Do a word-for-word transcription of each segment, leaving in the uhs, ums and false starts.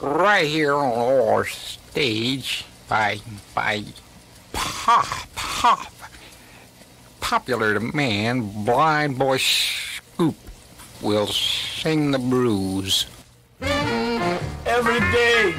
right here on our stage by by pop pop popular demand, Blind Boy Scoop will sing the blues. Every day,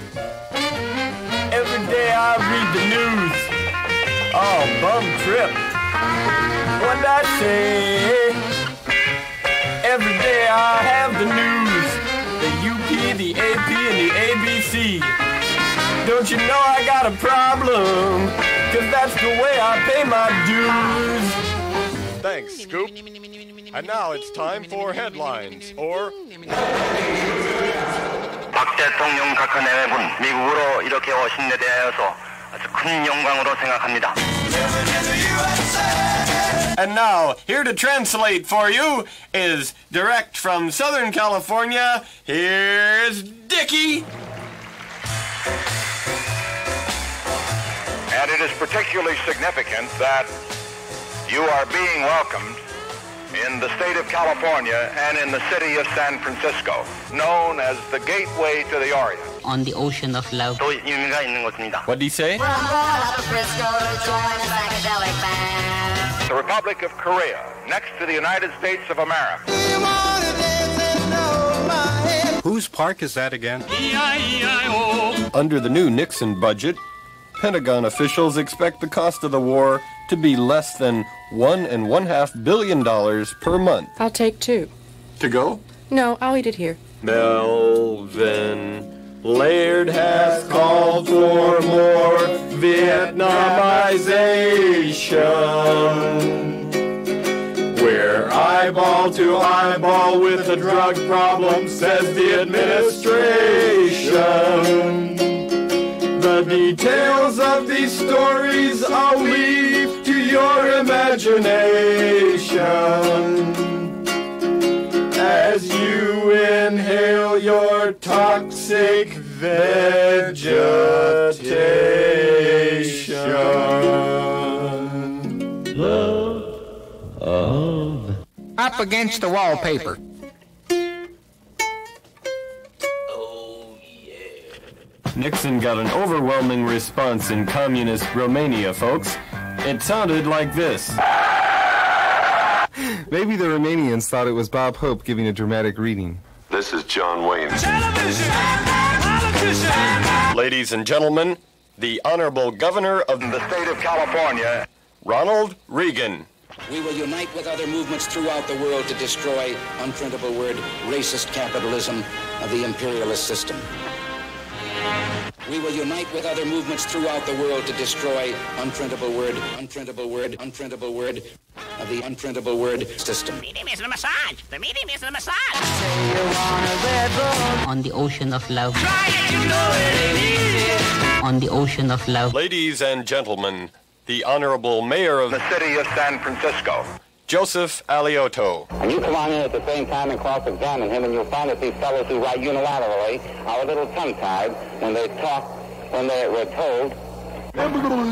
every day I read the news. Oh, bum trip. What'd I say? Every day I have the news. The U P, the A P, and the A B C. Don't you know I got a problem? Cause that's the way I pay my dues. Thanks, Scoop. And now it's time for headlines, or... 박 대통령 각하 내외분 미국으로 이렇게 오신 데 대하여서 아주 큰 영광으로 생각합니다. And now, here to translate for you is direct from Southern California, here's Dickie. And it is particularly significant that you are being welcomed in the state of California and in the city of San Francisco, known as the gateway to the Orient. On the ocean of love. 또 의미가 있는 것입니다. What did he say? The Republic of Korea, next to the United States of America. Whose park is that again? Under the new Nixon budget, Pentagon officials expect the cost of the war to be less than one and one half billion dollars per month. I'll take two. To go? No, I'll eat it here. Melvin Laird has called for more Vietnamization. We're eyeball to eyeball with the drug problem, says the administration. The details of these stories I'll leave to your imagination as you inhale your toxic vegetation. Love of Up against the wallpaper. Nixon got an overwhelming response in communist Romania, folks. It sounded like this. Maybe the Romanians thought it was Bob Hope giving a dramatic reading. This is John Wayne. Television, politician. Ladies and gentlemen, the Honorable Governor of the State of California, Ronald Reagan. We will unite with other movements throughout the world to destroy, unprintable word, racist capitalism of the imperialist system. We will unite with other movements throughout the world to destroy, unprintable word, unprintable word, unprintable word of the unprintable word system. The medium is the massage. The medium is the massage. On the ocean of love. Try it, you know it ain't easy. On the ocean of love. Ladies and gentlemen, the Honorable Mayor of The city of San Francisco, Joseph Alioto. And you come on in at the same time and cross-examine him, and you'll find that these fellows who write unilaterally are a little tongue-tied when they talk, when they were told, are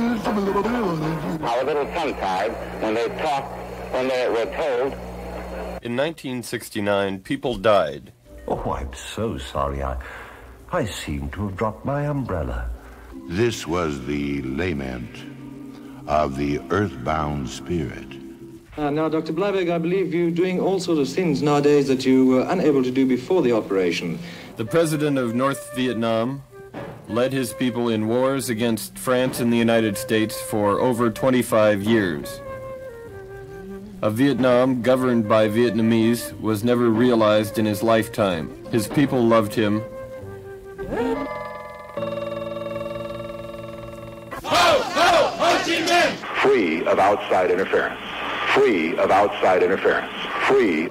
a little tongue-tied when they talk, when they were told. In nineteen sixty-nine, people died. Oh, I'm so sorry. I, I seem to have dropped my umbrella. This was the lament of the earthbound spirit. Uh, now, Doctor Bleiberg, I believe you're doing all sorts of things nowadays that you were unable to do before the operation. The president of North Vietnam led his people in wars against France and the United States for over twenty-five years. A Vietnam governed by Vietnamese was never realized in his lifetime. His people loved him. Ho, ho, Ho Chi Minh! Free of outside interference. Free of outside interference. Free.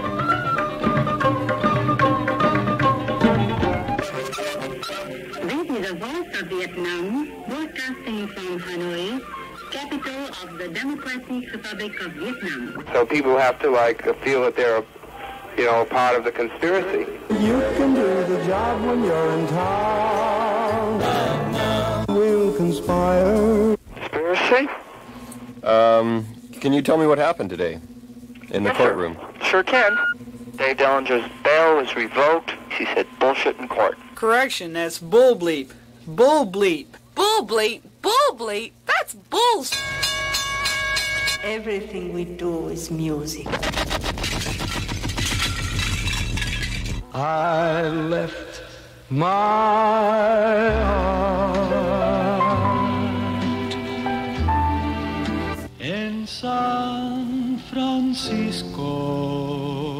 This is the voice of Vietnam, broadcasting from Hanoi, capital of the Democratic Republic of Vietnam. So people have to, like, feel that they're, you know, part of the conspiracy. You can do the job when you're in town. We'll conspire. Conspiracy? Um, can you tell me what happened today in the yes, courtroom? Sure. sure can. Dave Dellinger's bail was revoked. She said bullshit in court. Correction, that's bull bleep. Bull bleep. Bull bleep? Bull bleep? That's bullshit. Everything we do is music. I left my heart in San Francisco.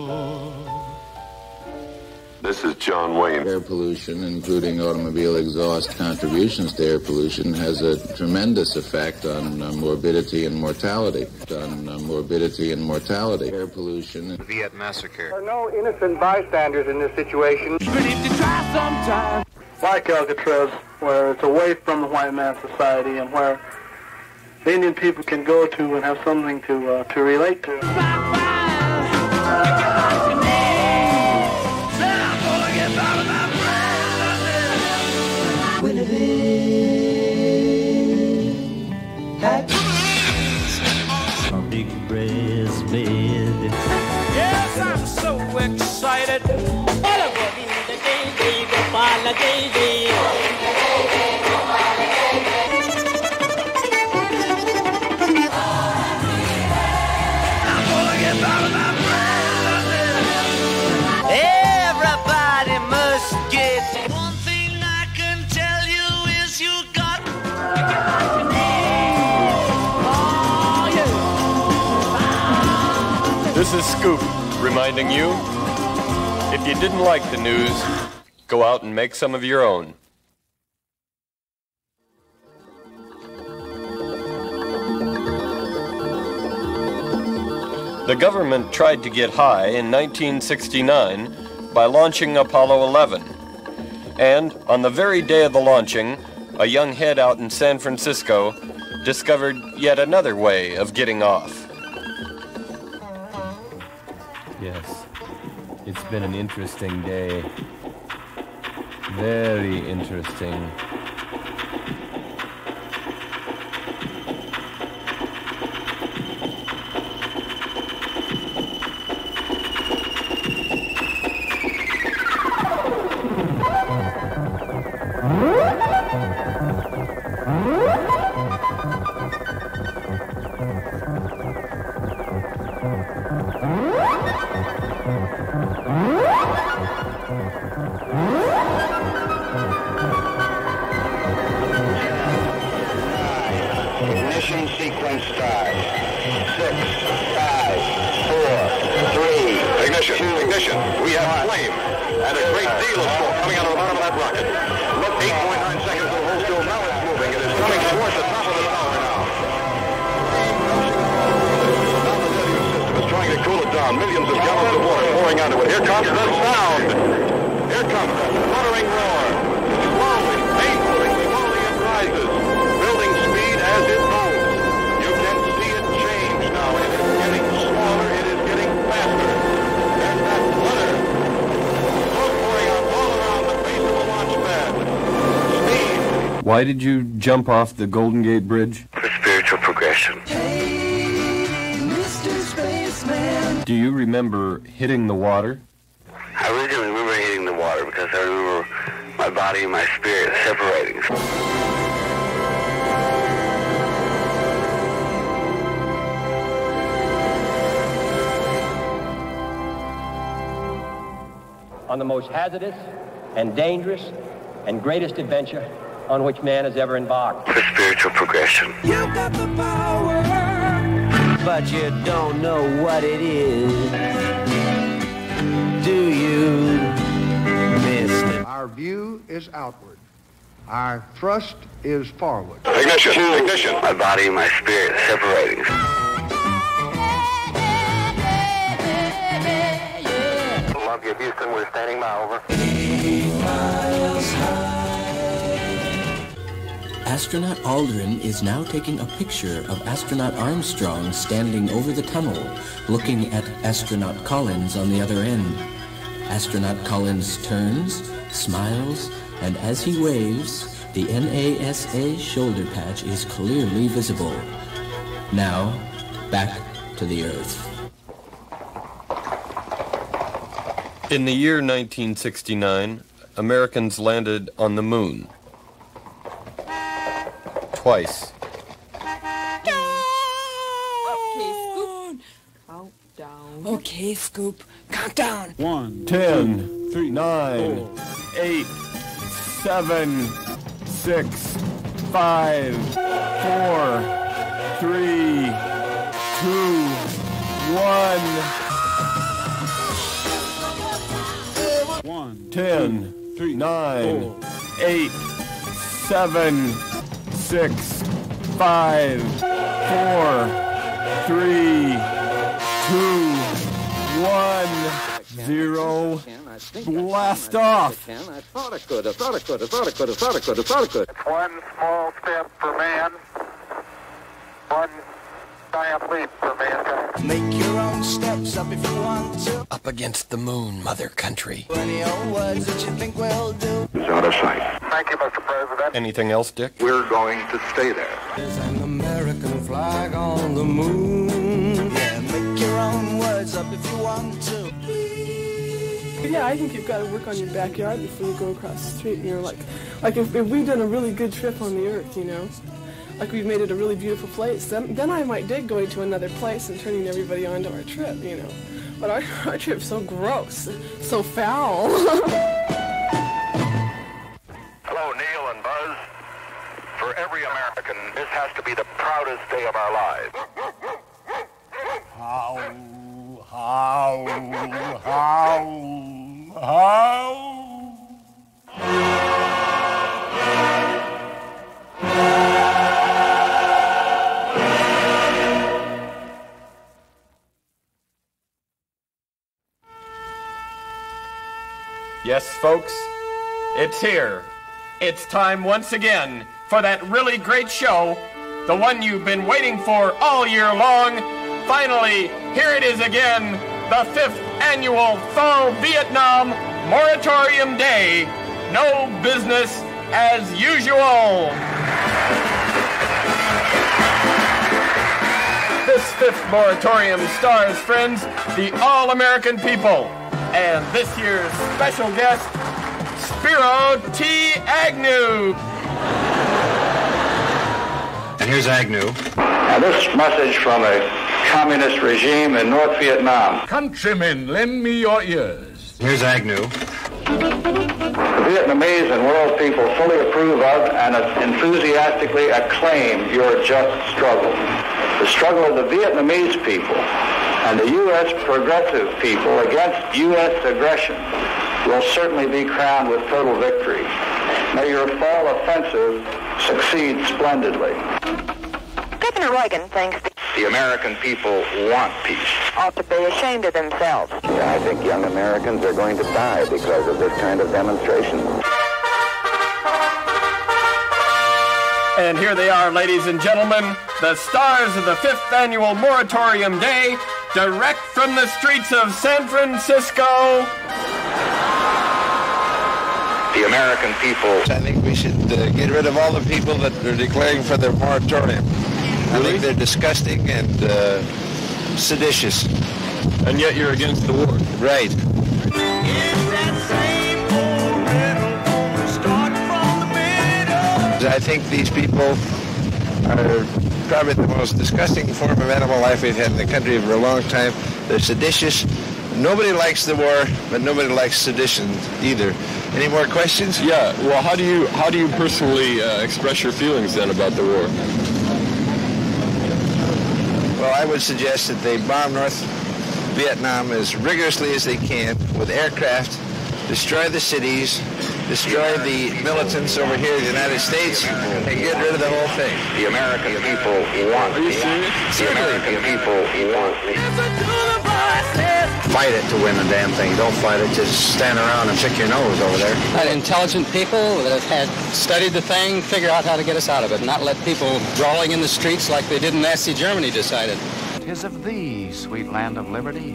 This is John Wayne. Air pollution, including automobile exhaust contributions to air pollution, has a tremendous effect on uh, morbidity and mortality. On uh, morbidity and mortality. Air pollution. Viet massacre. There are no innocent bystanders in this situation. Even if you try sometime. Like Alcatraz, where it's away from the white man society and where the Indian people can go to and have something to uh, to relate to. A big breast bed. Yes, I'm so excited. Everybody must get one thing I can tell you is you got. This is Scoop, reminding you, if you didn't like the news, go out and make some of your own. The government tried to get high in nineteen sixty-nine by launching Apollo eleven. And on the very day of the launching, a young head out in San Francisco discovered yet another way of getting off. Yes, it's been an interesting day. Very interesting. Ignition sequence start. Six, five, four, three. Ignition, two, ignition. We have flame and a great deal of smoke coming out of the bottom of that rocket. Look, eight point nine seconds to hold still. Now it's moving. It is coming towards the top of the tower now. Now the cellular system is trying to cool it down. Millions of gallons of water pouring onto it. Here comes the sound. Here comes the fluttering roar. Slowly, painfully, slowly it rises, building speed as it moves. You can see it change now. It is getting smaller. It is getting faster. There's that flutter. Smoke pouring out all around the base of the launch pad. Speed. Why did you jump off the Golden Gate Bridge? For spiritual progression. Hey, Mister Spaceman. Do you remember hitting the water? I really don't remember hitting the water because I remember my body and my spirit separating. On the most hazardous and dangerous and greatest adventure on which man has ever embarked. For spiritual progression. You got the power, but you don't know what it is. Do you, mister? Our view is outward. Our thrust is forward. Ignition, ignition. My body and my spirit separating. Love you, Houston. We're standing by, over. Eight miles high. Astronaut Aldrin is now taking a picture of astronaut Armstrong standing over the tunnel, looking at astronaut Collins on the other end. Astronaut Collins turns, smiles, and as he waves, the NASA shoulder patch is clearly visible. Now, back to the Earth. In the year nineteen sixty-nine, Americans landed on the moon. Twice. Okay, Scoop. Countdown. One, Ten, two, three, nine, four. eight, seven, six, five, four, three, two, one. One, Ten, two, three, nine, four. eight, seven, six, five, four, three, two, one, zero. Blast off. I thought I could, I thought I could, I thought I could, I thought I could, I thought I could. One small step for man, one giant leap for mankind. Make your own steps up if you want to. Up against the moon, mother country. Any old words that you think will do. It's out of sight. Thank you, Mister President. Anything else, Dick? We're going to stay there. There's an American flag on the moon. Yeah, make your own words up if you want to. Yeah, I think you've got to work on your backyard before you go across the street. You know, like, like if, if we've done a really good trip on the earth, you know, like we've made it a really beautiful place, then, then I might dig going to another place and turning everybody onto our trip, you know. But our, our trip's so gross, so foul. Hello, Neil and Buzz. For every American, this has to be the proudest day of our lives. How, how, how, how? Yes, folks, it's here. It's time once again for that really great show, the one you've been waiting for all year long. Finally, here it is again, the fifth annual Faux Vietnam Moratorium Day. No business as usual. This fifth moratorium stars, friends, the all-American people. And this year's special guest, Spiro T. Agnew. And here's Agnew. Now this message from a communist regime in North Vietnam. Countrymen, lend me your ears. Here's Agnew. The Vietnamese and world people fully approve of and enthusiastically acclaim your just struggle. The struggle of the Vietnamese people and the U S progressive people against U S aggression will certainly be crowned with total victory. May your fall offensive succeed splendidly. Governor Reagan thinks The American people want peace. ought to be ashamed of themselves. I think young Americans are going to die because of this kind of demonstration. And here they are, ladies and gentlemen, the stars of the fifth annual Moratorium Day, direct from the streets of San Francisco. The American people. I think we should uh, get rid of all the people that are declaring for their moratorium. I Really? think they're disgusting and uh, seditious. And yet you're against the war. Right. I think these people are probably the most disgusting form of animal life we've had in the country for a long time. They're seditious. Nobody likes the war, but nobody likes sedition either. Any more questions? Yeah. Well, how do you how do you personally uh, express your feelings then about the war? Well, I would suggest that they bomb North Vietnam as rigorously as they can with aircraft, destroy the cities, destroy the militants over here in the United States, and get rid of the whole thing. The American people want peace. The American people want peace. Fight it to win the damn thing. Don't fight it. Just stand around and pick your nose over there. Let intelligent people that have had studied the thing figure out how to get us out of it, not let people brawling in the streets like they did in Nazi Germany decided. Tis of thee, sweet land of liberty.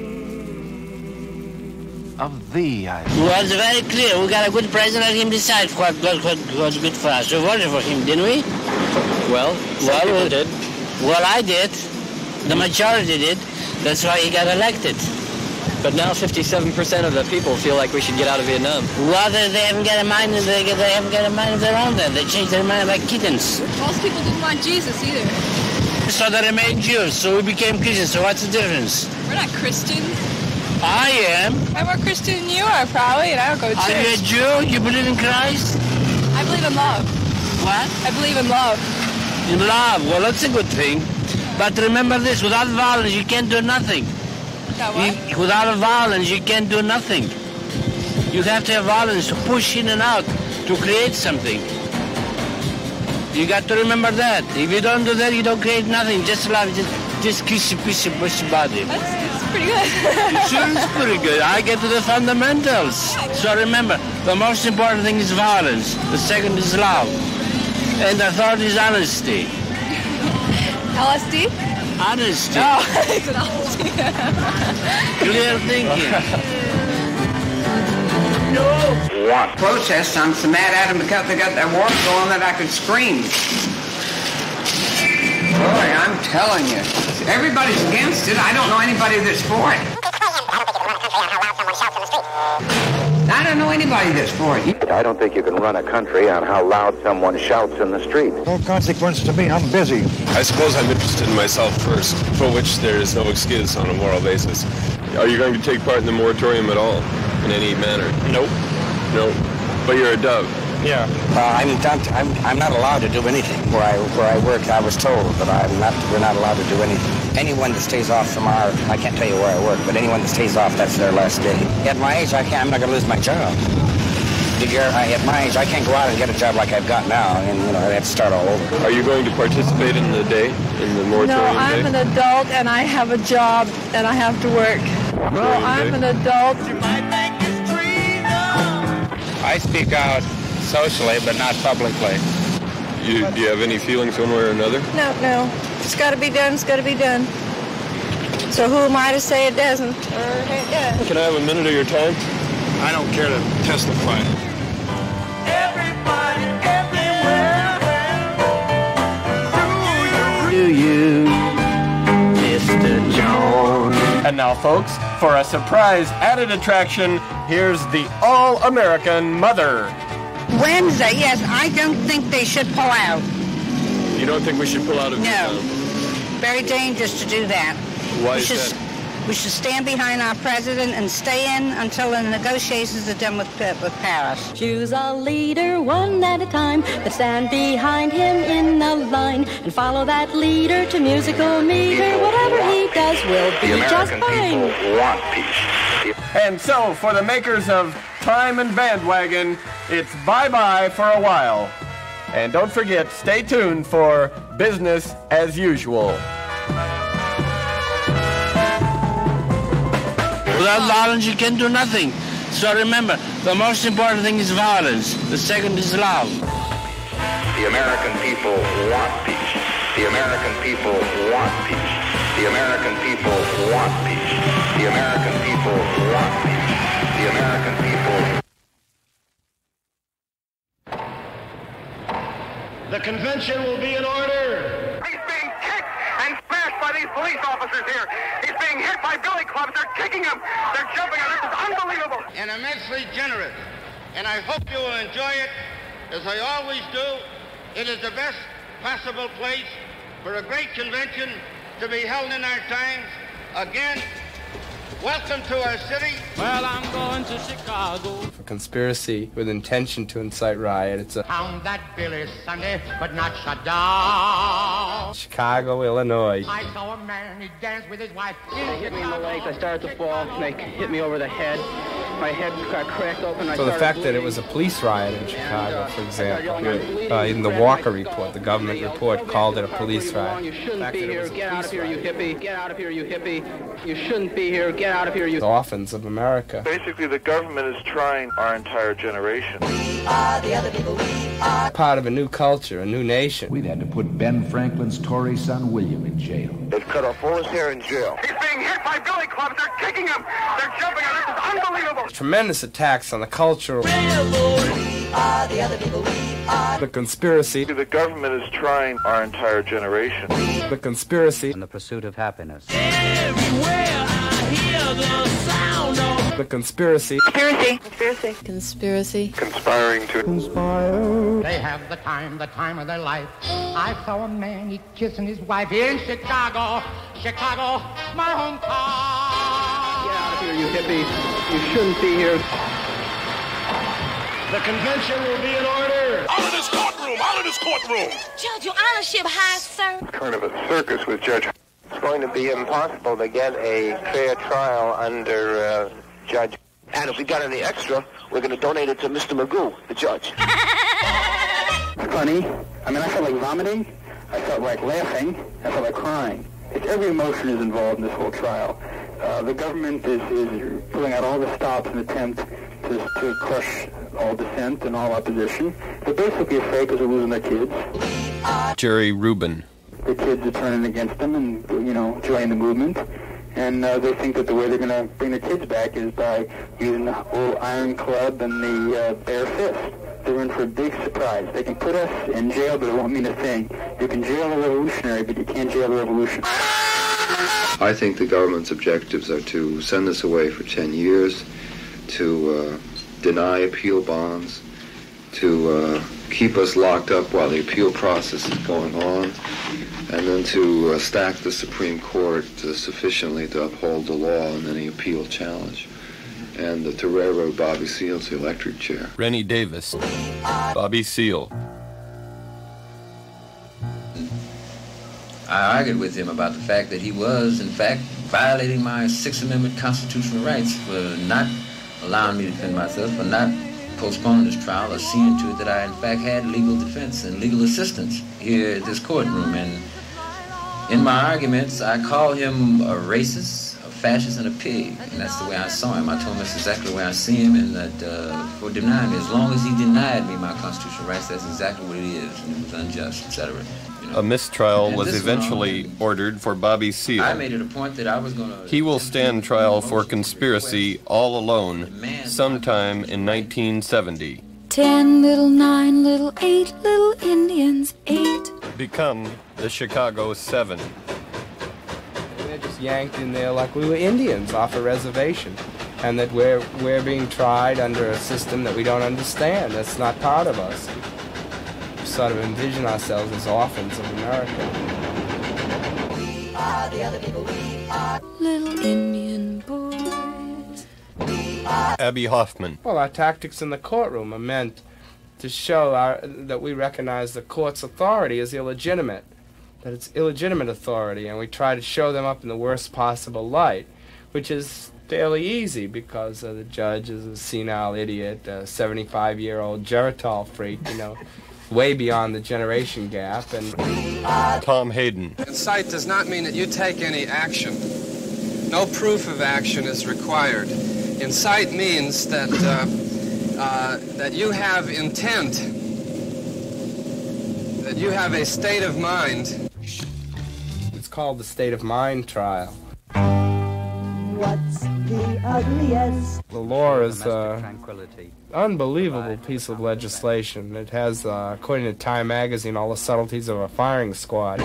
Of thee, I... Well, it's very clear. We got a good president. Let him decide what, what, what what's good for us. We voted for him, didn't we? Well, some well, people did. Well, I did. The majority did. That's why he got elected. But now fifty-seven percent of the people feel like we should get out of Vietnam. Well, they, they haven't got a mind. They, they haven't got a mind of their own. Then they change their mind like kittens. Most people didn't want Jesus either. So they remained Jews. So we became Christians. So what's the difference? We're not Christian. I am. I'm more Christian than you are, probably, and I don't go to church. Are you a Jew? You believe in Christ? I believe in love. What? I believe in love. In love? Well, that's a good thing. But remember this: without violence, you can't do nothing. You, without violence, you can't do nothing. You have to have violence to push in and out, to create something. You got to remember that. If you don't do that, you don't create nothing. Just love, just, just kiss your piece of push body. That's, that's pretty good. It sure is pretty good. I get to the fundamentals. So remember, the most important thing is violence. The second is love. And the third is honesty. L S D? Honesty. Oh, it's an honesty. Clear thinking. No. What? Protests, I'm so mad at them because they got their war going that I could scream. Boy, I'm telling you. Everybody's against it. I don't know anybody that's for it. I don't know anybody that's for it. I don't think you can run a country on how loud someone shouts in the street. No consequence to me. I'm busy. I suppose I'm interested in myself first, for which there is no excuse on a moral basis. Are you going to take part in the moratorium at all, in any manner? Nope. No. But you're a dove. Yeah. Uh, I'm not. I'm. I'm not allowed to do anything. Where I where I work, I was told that I'm not. We're not allowed to do anything. Anyone that stays off from our. I can't tell you where I work, but anyone that stays off, that's their last day. At my age, I can't. I'm not going to lose my job. You're, I, at my age, I can't go out and get a job like I've got now, and you know I have to start all over. Are you going to participate in the day, in the moratorium No, I'm day? an adult and I have a job and I have to work. No, I'm an adult. I speak out socially, but not publicly. You, do you have any feelings one way or another? No, no. It's got to be done. It's got to be done. So who am I to say it doesn't? Or hey, yeah. Can I have a minute of your time? I don't care to testify. Everybody, everywhere. Do you, Mister Jones? And now, folks, for a surprise added attraction, here's the All-American Mother. Wednesday, yes, I don't think they should pull out. You don't think we should pull out of No. Vietnam? Very dangerous to do that. Why we is should, that? We should stand behind our president and stay in until the negotiations are done with, uh, with Paris. Choose a leader one at a time, but stand behind him in a line and follow that leader to musical meter. Whatever he does will be just fine. People want peace. And so, for the makers of Time and Bandwagon, it's bye-bye for a while. And don't forget, stay tuned for Business as Usual. Without violence, you can do nothing. So remember, the most important thing is violence. The second is love. The American people want peace. The American people want peace. The American people want peace. The American people want peace. The American people. The convention will be in order. He's being kicked and smashed by these police officers here. He's being hit by billy clubs. They're kicking him. They're jumping on him. This is unbelievable. And immensely generous. And I hope you will enjoy it, as I always do. It is the best possible place for a great convention to be held in our times. Again, welcome to our city. Well, I'm going to Chicago. For conspiracy with intention to incite riot. It's a Found that Billy Sunday, but not shut down. Chicago, Illinois. I saw a man, he danced with his wife. They hit me in the legs, I started to fall, they hit me over the head. My head got cracked open, I So the started fact bleeding. that it was a police riot in Chicago, for example, uh, in the Walker report, the government report called it a police riot. You shouldn't fact be that it here, was a get out of police here, you riot. hippie, get out of here, you hippie. You shouldn't be here, get out of here, you... The orphans of America. Basically, the government is trying our entire generation. We are the other people, we are part of a new culture, a new nation. We've had to put Ben Franklin's Tory son William in jail. They've cut off all his hair in jail. He's being hit by billy clubs. They're kicking him. They're jumping on him. This is unbelievable. Tremendous attacks on the cultural... We are the other people, we are... The conspiracy. The government is trying our entire generation. The conspiracy. In the pursuit of happiness. Everywhere I hear The conspiracy. Conspiracy. Conspiracy. Conspiracy. Conspiring to Conspire. They have the time, the time of their life. I saw a man, he kissing his wife here in Chicago. Chicago, my hometown. Get out of here, you hippies. You shouldn't be here. The convention will be in order. Out of this courtroom! Out of this courtroom! Judge, your honorship high, sir. kind of a circus with Judge. It's going to be impossible to get a fair trial under uh, Judge. And if we got any extra, we're going to donate it to Mister Magoo, the judge. Funny. I mean, I felt like vomiting. I felt like laughing. I felt like crying. It's, every emotion is involved in this whole trial. Uh, the government is, is pulling out all the stops in an attempt to, to crush all dissent and all opposition. They're basically afraid because they're losing their kids. Jerry Rubin. The kids are turning against them and, you know, joining the movement. And uh, they think that the way they're going to bring their kids back is by using the old iron club and the uh, bare fist. They're in for a big surprise. They can put us in jail, but it won't mean a thing. You can jail a revolutionary, but you can't jail the revolution. I think the government's objectives are to send us away for ten years, to uh, deny appeal bonds, to uh, keep us locked up while the appeal process is going on, and then to uh, stack the Supreme Court uh, sufficiently to uphold the law in any appeal challenge, and uh, to railroad Bobby Seale's electric chair. Rennie Davis. Bobby Seale. I argued with him about the fact that he was, in fact, violating my Sixth Amendment constitutional rights for not allowing me to defend myself, for not postponing this trial, or seeing to it that I, in fact, had legal defense and legal assistance here at this courtroom. And in my arguments, I call him a racist, a fascist, and a pig. And that's the way I saw him. I told him that's exactly the way I see him, and that uh, for denying me, as long as he denied me my constitutional rights, that's exactly what it is, and it was unjust, et cetera. A mistrial was eventually ordered for Bobby Seale. I made it a point that I was going to... He will stand trial for conspiracy all alone sometime in nineteen seventy. Ten little, nine little, eight little Indians, eight. Become the Chicago Seven. They're just yanked in there like we were Indians off a reservation. And that we're, we're being tried under a system that we don't understand. That's not part of us. Sort of envision ourselves as orphans of America. We are the other people, we are little Indian boys. We are Abby Hoffman. Well, our tactics in the courtroom are meant to show our, that we recognize the court's authority as illegitimate, that it's illegitimate authority, and we try to show them up in the worst possible light, which is fairly easy because uh, the judge is a senile idiot, a seventy-five-year-old Geritol freak, you know, way beyond the generation gap. And Tom Hayden. Incite does not mean that you take any action. No proof of action is required. Incite means that uh, uh, that you have intent, that you have a state of mind. It's called the state of mind trial. What's the ugliest? The law is an unbelievable piece of legislation. It has, uh, according to Time magazine, all the subtleties of a firing squad.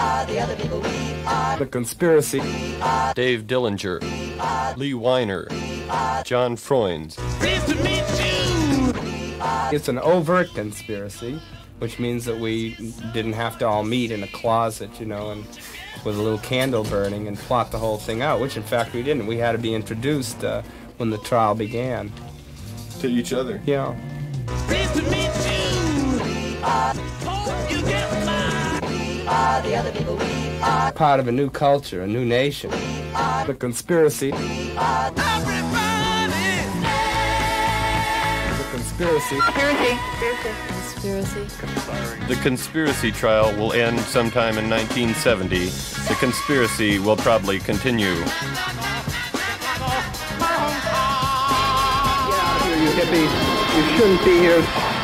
The conspiracy. Dave Dillinger. Lee Weiner. John Freund. It's an overt conspiracy, which means that we didn't have to all meet in a closet, you know, and with a little candle burning and plot the whole thing out, which in fact we didn't. We had to be introduced uh, when the trial began. To each other? Yeah. Part of a new culture, a new nation. The conspiracy. The conspiracy. Conspiracy. Conspiracy. The conspiracy trial will end sometime in nineteen seventy. The conspiracy will probably continue. Get out of here, you hippies. You shouldn't be here.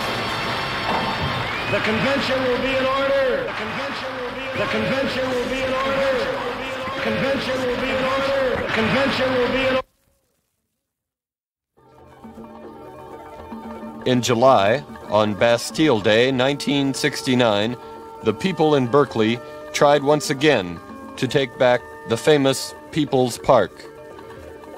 The convention will be in order. The convention will be in, the convention will be in order. The convention will be in order. The convention will be in order. In July, on Bastille Day, nineteen sixty-nine, the people in Berkeley tried once again to take back the famous People's Park.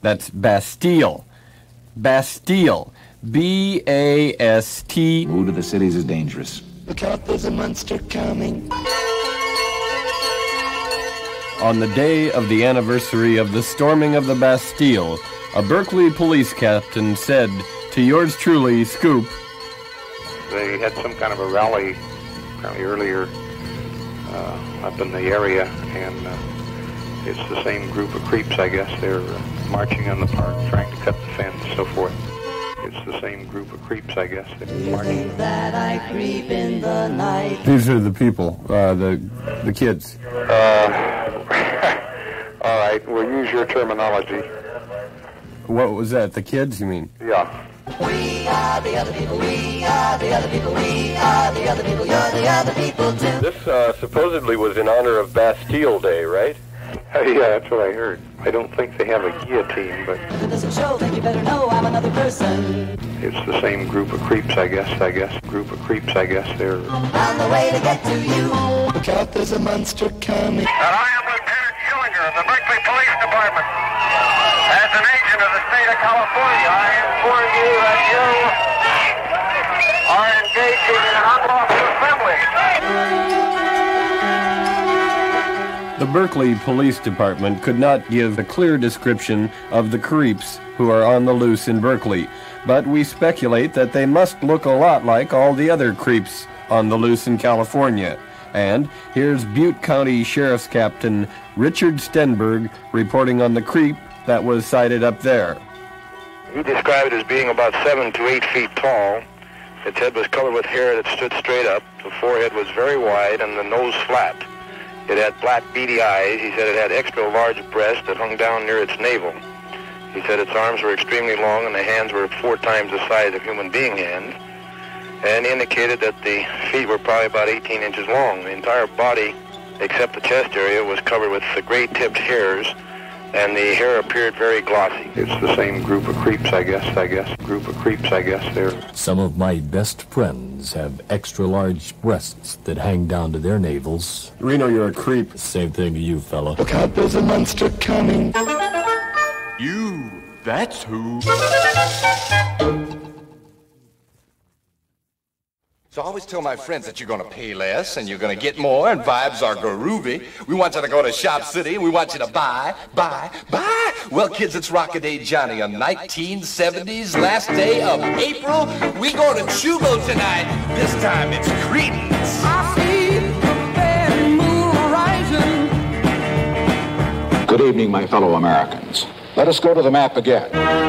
That's Bastille. Bastille. B A S T. Move to the cities is dangerous. Look out, there's a monster coming. On the day of the anniversary of the storming of the Bastille, a Berkeley police captain said to yours truly, Scoop, They had some kind of a rally apparently earlier uh, up in the area, and uh, it's the same group of creeps, I guess. They're uh, marching on the park, trying to cut the fence, so forth. It's the same group of creeps, I guess. They're marching. That I creep in the night. these are the people, uh, the the kids. Uh, all right, we'll use your terminology. What was that, the kids, you mean? Yeah. We are the other people, we are the other people, we are the other people, you're the other people too. This uh, supposedly was in honor of Bastille Day, right? Yeah, that's what I heard. I don't think they have a guillotine, but If it doesn't show, then you better know I'm another person. it's the same group of creeps, I guess, I guess. Group of creeps, I guess. They're... On the way to get to you. Look out, there's a monster coming. And I am Lieutenant Schillinger of the Berkeley Police Department. As an agent of the state of California, I inform you that you are engaging in an unlawful assembly. The Berkeley Police Department could not give a clear description of the creeps who are on the loose in Berkeley, but we speculate that they must look a lot like all the other creeps on the loose in California. And here's Butte County Sheriff's Captain Richard Stenberg reporting on the creep that was sighted up there. He described it as being about seven to eight feet tall. Its head was covered with hair that stood straight up. The forehead was very wide and the nose flat. It had black beady eyes. He said it had extra large breasts that hung down near its navel. He said its arms were extremely long and the hands were four times the size of human being hands. And indicated that the feet were probably about eighteen inches long. The entire body, except the chest area, was covered with the gray-tipped hairs, and the hair appeared very glossy. It's the same group of creeps, I guess, I guess. Group of creeps, I guess. They're... Some of my best friends have extra-large breasts that hang down to their navels. Reno, you're a creep. Same thing to you, fella. Look out, there's a monster coming. You, that's who. So I always tell my friends that you're going to pay less and you're going to get more and vibes are groovy. We want you to go to Shop City and we want you to buy, buy, buy. Well, kids, it's Rockaday Johnny on nineteen seventies, last day of April. We going to Chugo tonight. This time it's Credence. I see the bad moon rising. Good evening, my fellow Americans. Let us go to the map again.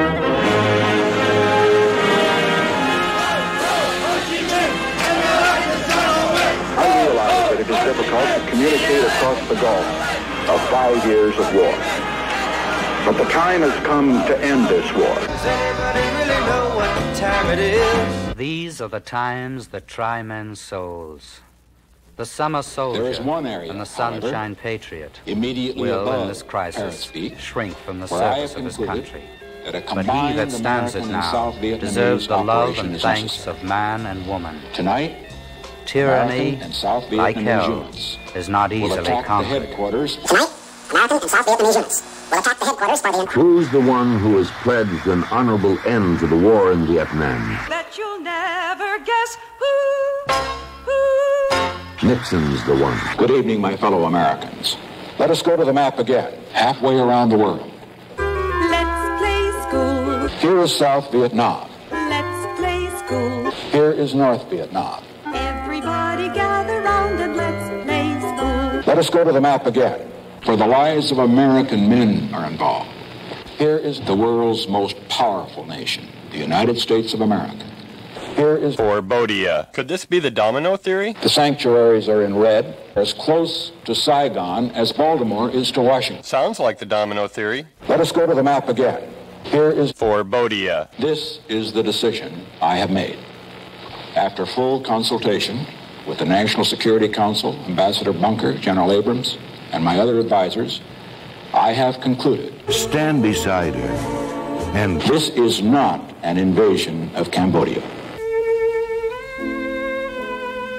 It is difficult to communicate across the gulf of five years of war. But the time has come to end this war. Does anybody really know what time it is? These are the times that try men's souls. The summer soldier There is one area, and the sunshine however, patriot immediately will, above in this crisis, Speech, shrink from the surface of his country. That a but he that stands it now deserves the love and thanks of man and woman. Tonight, tyranny, and South like hell, units is not easily will attack conquered. The headquarters. Tonight, American and South Vietnamese units will attack the headquarters for the... Who's the one who has pledged an honorable end to the war in Vietnam? That you'll never guess who, who. Nixon's the one. Good evening, my fellow Americans. Let us go to the map again, halfway around the world. Let's play school. Here is South Vietnam. Let's play school. Here is North Vietnam. Everybody gather round and let's play school. Let us go to the map again, for the lives of American men are involved. Here is the world's most powerful nation, the United States of America. Here is Cambodia. Could this be the domino theory? The sanctuaries are in red, as close to Saigon as Baltimore is to Washington. Sounds like the domino theory. Let us go to the map again. Here is Cambodia. This is the decision I have made. After full consultation with the National Security Council, Ambassador Bunker, General Abrams, and my other advisors, I have concluded. Stand beside her. And this is not an invasion of Cambodia.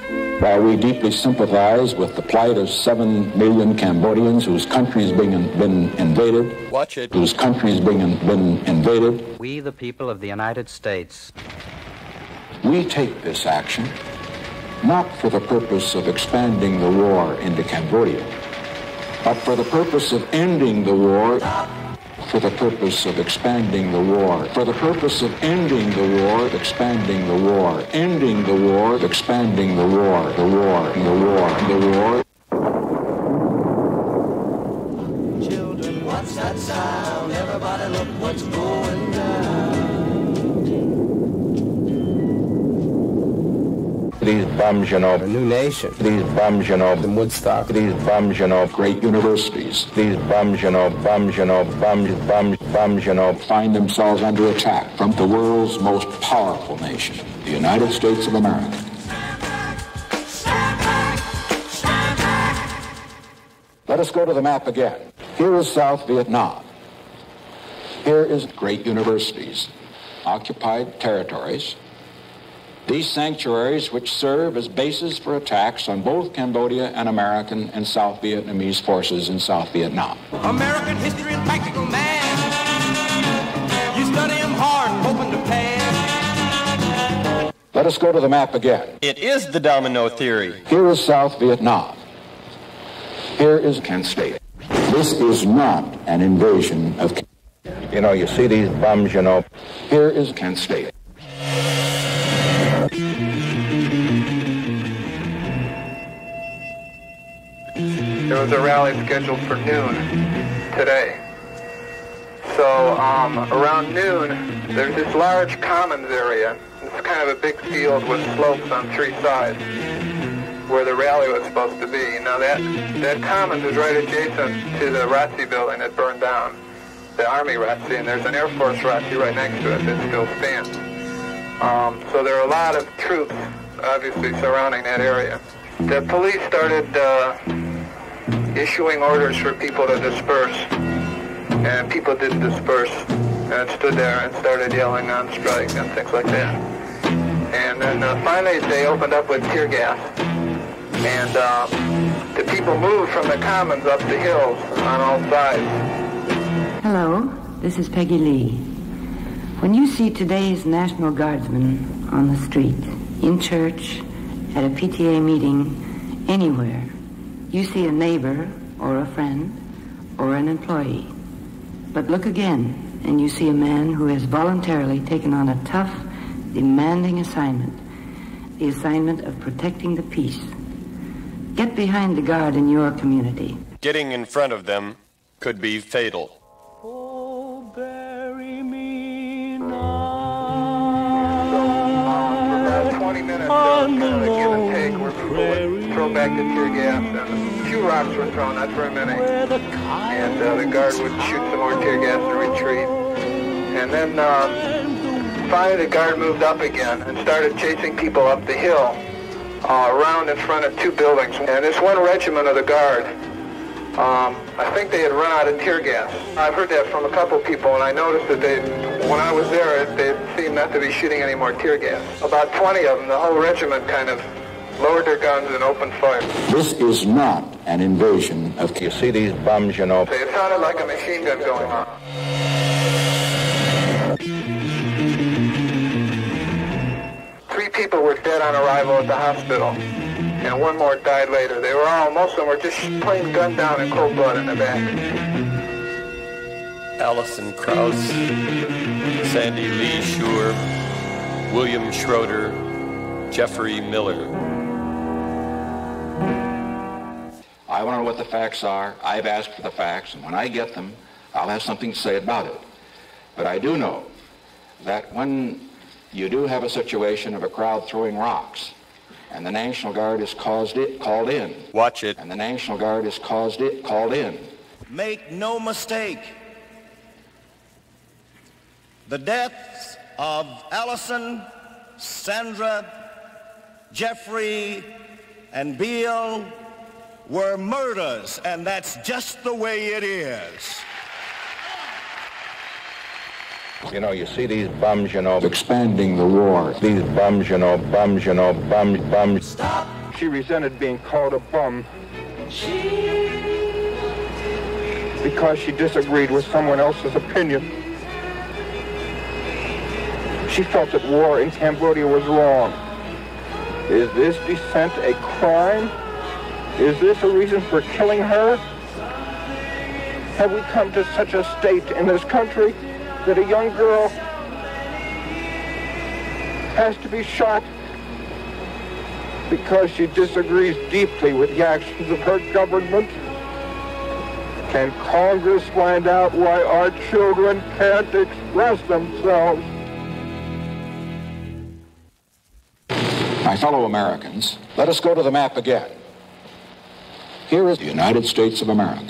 While we deeply sympathize with the plight of seven million Cambodians whose country has been, been invaded, Watch it. whose country has been, been invaded, we, the people of the United States, we take this action not for the purpose of expanding the war into Cambodia, but for the purpose of ending the war, for the purpose of expanding the war, for the purpose of ending the war, expanding the war, ending the war, expanding the war, the war, the war, the war. Children, what's that sound? Everybody look what's going down. These bums, you know, A new nation. these bums, you know, The Woodstock. these bums, you know, great universities, these bums, you know, bums, you know, bums, bums, bums, you know, find themselves under attack from the world's most powerful nation, the United States of America. Let us go to the map again. Here is South Vietnam. Here is great universities, occupied territories. These sanctuaries which serve as bases for attacks on both Cambodia and American and South Vietnamese forces in South Vietnam. American history and practical man. You study them hard, hoping to pass. Let us go to the map again. It is the domino theory. Here is South Vietnam. Here is Kent State. This is not an invasion of... You know, you see these bums, you know. Here is Kent State. There was a rally scheduled for noon today. So um, around noon, there's this large commons area. It's kind of a big field with slopes on three sides where the rally was supposed to be. Now that, that commons is right adjacent to the R A S I building that burned down, the Army R A S I, and there's an Air Force R A S I right next to it that still stands. Um, so there are a lot of troops, obviously, surrounding that area. The police started uh, issuing orders for people to disperse, and people did disperse and stood there and started yelling on strike and things like that. And then uh, finally they opened up with tear gas, and uh, the people moved from the commons up the hills on all sides. Hello, this is Peggy Lee. When you see today's National Guardsmen on the street, in church, at a P T A meeting, anywhere, you see a neighbor or a friend or an employee. But look again, and you see a man who has voluntarily taken on a tough, demanding assignment, the assignment of protecting the peace. Get behind the guard in your community. Getting in front of them could be fatal. twenty minutes, there was kind of a give and take where people would throw back the tear gas, and a few rocks were thrown, not very many. And uh, the guard would shoot some more tear gas and retreat. And then uh, finally the guard moved up again and started chasing people up the hill, uh, around in front of two buildings. And this one regiment of the guard, um, I think they had run out of tear gas. I've heard that from a couple people, and I noticed that they, when I was there, they seemed not to be shooting any more tear gas. About twenty of them, the whole regiment kind of lowered their guns and opened fire. This is not an invasion of... You see these bums, you know. It sounded like a machine gun going on. Three people were dead on arrival at the hospital, and one more died later. They were all, most of them were just plain gunned down in cold blood in the back. Allison Krauss, Sandy Lee Shure, William Schroeder, Jeffrey Miller. I want to know what the facts are. I've asked for the facts, and when I get them, I'll have something to say about it. But I do know that when you do have a situation of a crowd throwing rocks, and the National Guard is caused it, called in. Watch it. And the National Guard is caused it, called in. Make no mistake, the deaths of Allison, Sandra, Jeffrey, and Bill were murders, and that's just the way it is. You know, you see these bums, you know, expanding the war. These bums, you know, bums, you know, bums, bums. Stop She resented being called a bum because she disagreed with someone else's opinion. She felt that war in Cambodia was wrong. Is this dissent a crime? Is this a reason for killing her? Have we come to such a state in this country that a young girl has to be shot because she disagrees deeply with the actions of her government? Can Congress find out why our children can't express themselves? My fellow Americans, let us go to the map again. Here is the United States of America.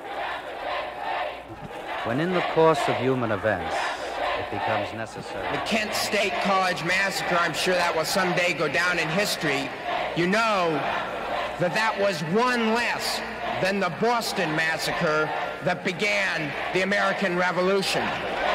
When in the course of human events, it becomes necessary. The Kent State College massacre, I'm sure that will someday go down in history. You know that that was one less than the Boston massacre that began the American Revolution.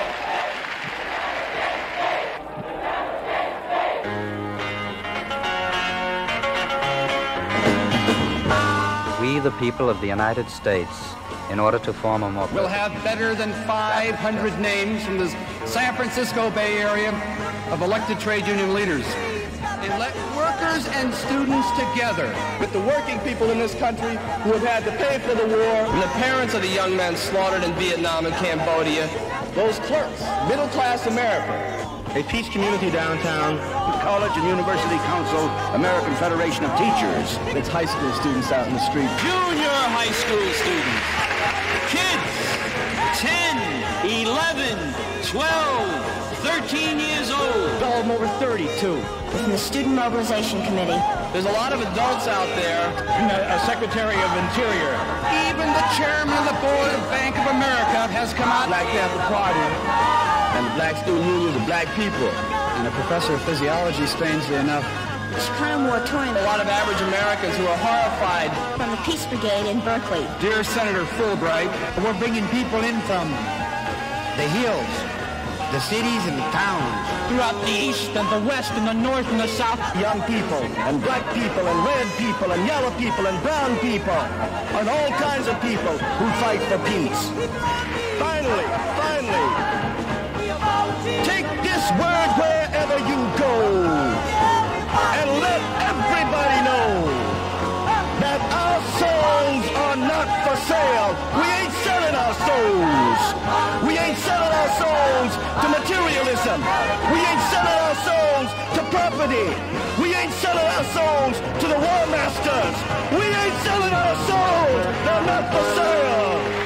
We, the people of the United States, in order to form a more... We'll have better than five hundred names from the San Francisco Bay Area of elected trade union leaders. And let workers and students together with the working people in this country who have had to pay for the war, and the parents of the young men slaughtered in Vietnam and Cambodia, those clerks, middle-class America. A peace community downtown, the College and University Council, American Federation of Teachers. It's high school students out in the street. Junior high school students. Kids, ten, eleven, twelve, thirteen years old. All of them over thirty-two. From the Student Mobilization Committee. There's a lot of adults out there. And a, a Secretary of Interior. Even the chairman of the board of Bank of America has come out. Black Panther Party. And the black student unions of black people. And a professor of physiology, strangely enough. It's kind of moratorium. A lot of average Americans who are horrified. From the Peace Brigade in Berkeley. Dear Senator Fulbright, we're bringing people in from the hills, the cities and the towns. Throughout the east and the west and the north and the south. Young people and black people and red people and yellow people and brown people. And all kinds of people who fight for peace. Finally, finally, take this word wherever you go and let everybody know that our souls are not for sale. We ain't selling our souls. We ain't selling our souls to materialism. We ain't selling our souls to property. We ain't selling our souls to the war masters. We ain't selling our souls. They're not for sale.